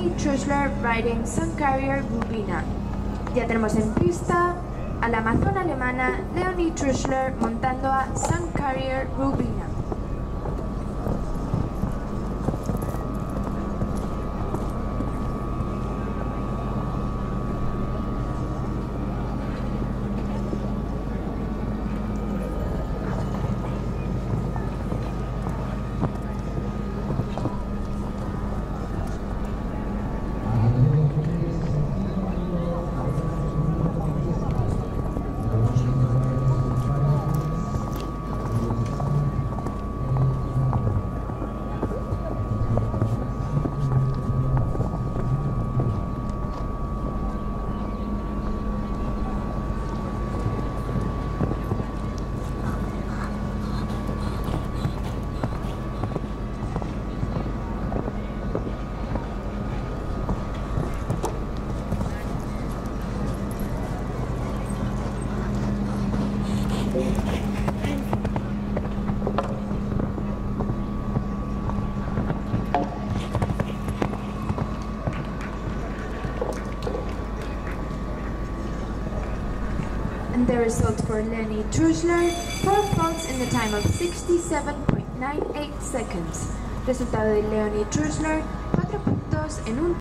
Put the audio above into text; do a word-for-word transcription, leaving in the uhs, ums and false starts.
Lenny Truschler riding Sun Carrier Rubina. Ya tenemos en pista a la amazona alemana Leonie Truschler montando a Sun Carrier Rubina. And the result for Lenny Truschler, four faults in the time of sixty-seven point nine eight seconds. Resultado de Leonie Truschler, cuatro puntos en un